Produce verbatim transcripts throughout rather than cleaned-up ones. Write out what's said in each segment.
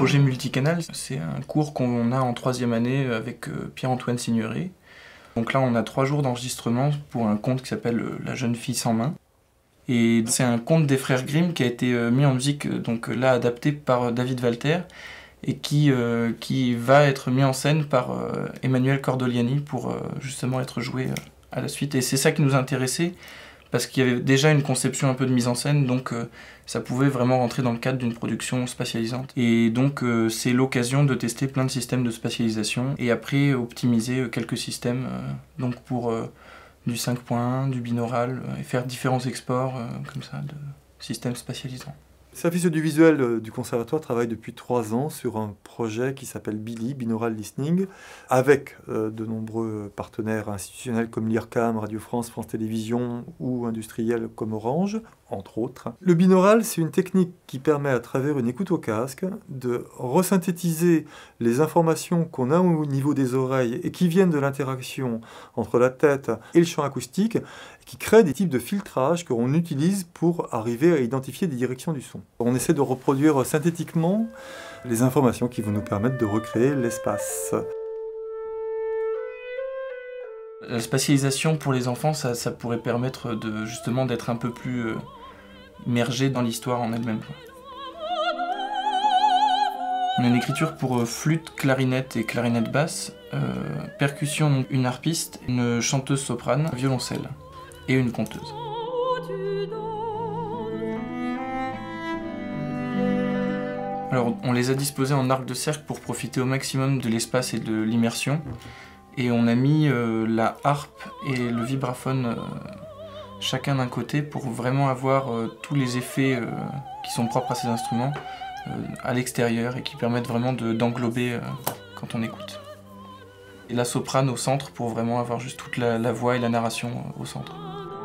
projet multicanal, c'est un cours qu'on a en troisième année avec Pierre-Antoine Signoret. Donc là, on a trois jours d'enregistrement pour un conte qui s'appelle La jeune fille sans main. Et c'est un conte des frères Grimm qui a été mis en musique, donc là adapté par David Walter, et qui, euh, qui va être mis en scène par euh, Emmanuel Cordoliani pour euh, justement être joué euh, à la suite. Et c'est ça qui nous a intéressés, parce qu'il y avait déjà une conception un peu de mise en scène, donc euh, ça pouvait vraiment rentrer dans le cadre d'une production spatialisante. Et donc euh, c'est l'occasion de tester plein de systèmes de spatialisation, et après optimiser quelques systèmes euh, donc pour euh, du cinq point un, du binaural, euh, et faire différents exports euh, comme ça de systèmes spatialisants. Le service audiovisuel du conservatoire travaille depuis trois ans sur un projet qui s'appelle Billy, Binaural Listening, avec euh, de nombreux partenaires institutionnels comme l'I R C A M, Radio France, France Télévisions ou industriels comme Orange, entre autres. Le binaural, c'est une technique qui permet à travers une écoute au casque de resynthétiser les informations qu'on a au niveau des oreilles et qui viennent de l'interaction entre la tête et le champ acoustique, qui crée des types de filtrage qu'on utilise pour arriver à identifier des directions du son. On essaie de reproduire synthétiquement les informations qui vont nous permettre de recréer l'espace. La spatialisation pour les enfants, ça, ça pourrait permettre de, justement d'être un peu plus euh, immergé dans l'histoire en elle-même. On a une écriture pour euh, flûte, clarinette et clarinette basse, euh, percussion, une harpiste, une chanteuse soprane, violoncelle et une conteuse. Alors, on les a disposés en arc de cercle pour profiter au maximum de l'espace et de l'immersion. Et on a mis euh, la harpe et le vibraphone euh, chacun d'un côté pour vraiment avoir euh, tous les effets euh, qui sont propres à ces instruments euh, à l'extérieur et qui permettent vraiment d'englober euh, quand on écoute. Et la soprane au centre pour vraiment avoir juste toute la, la voix et la narration euh, au centre.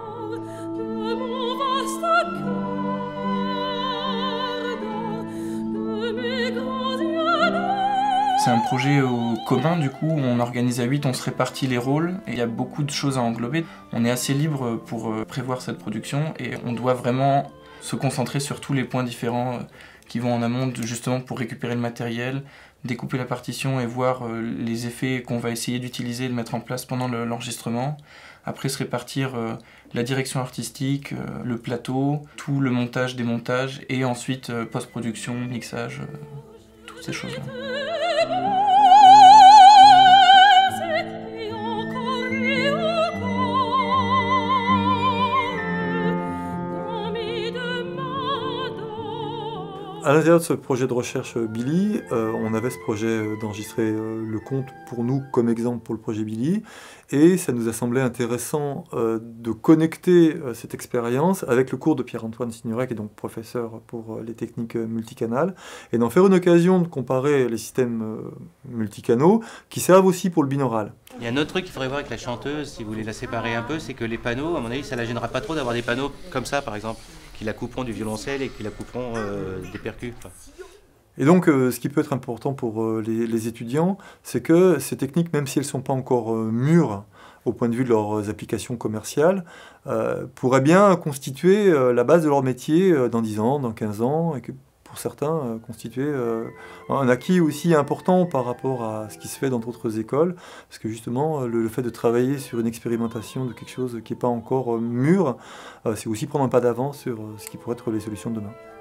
C'est un projet au commun, du coup, on organise à huit, on se répartit les rôles, et il y a beaucoup de choses à englober. On est assez libre pour prévoir cette production, et on doit vraiment se concentrer sur tous les points différents qui vont en amont, justement pour récupérer le matériel, découper la partition et voir les effets qu'on va essayer d'utiliser et de mettre en place pendant l'enregistrement. Après se répartir la direction artistique, le plateau, tout le montage, démontage, et ensuite post-production, mixage, toutes ces choses-là. À l'intérieur de ce projet de recherche Billy, euh, on avait ce projet d'enregistrer euh, le conte pour nous comme exemple pour le projet Billy, et ça nous a semblé intéressant euh, de connecter euh, cette expérience avec le cours de Pierre-Antoine Signoret, qui est donc professeur pour euh, les techniques euh, multicanales, et d'en faire une occasion de comparer les systèmes euh, multicanaux qui servent aussi pour le binaural. Il y a un autre truc qu'il faudrait voir avec la chanteuse, si vous voulez la séparer un peu, c'est que les panneaux, à mon avis, ça la gênera pas trop d'avoir des panneaux comme ça, par exemple, qui la couperont du violoncelle et qui la couperont euh, des percus. Enfin. Et donc, euh, ce qui peut être important pour euh, les, les étudiants, c'est que ces techniques, même si elles ne sont pas encore euh, mûres au point de vue de leurs applications commerciales, euh, pourraient bien constituer euh, la base de leur métier euh, dans dix ans, dans quinze ans, et que pour certains, euh, constituer euh, un acquis aussi important par rapport à ce qui se fait dans d'autres écoles, parce que justement, le, le fait de travailler sur une expérimentation de quelque chose qui n'est pas encore euh, mûr, euh, c'est aussi prendre un pas d'avance sur euh, ce qui pourrait être les solutions de demain.